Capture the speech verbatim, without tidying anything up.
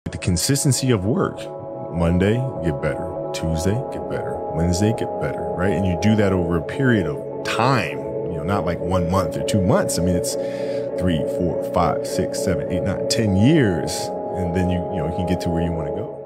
The consistency of work. Monday, get better. Tuesday, get better. Wednesday, get better, right? And you do that over a period of time, you know, not like one month or two months. I mean, it's three, four, five, six, seven, eight, nine, ten years. And then you, you know, you can get to where you want to go.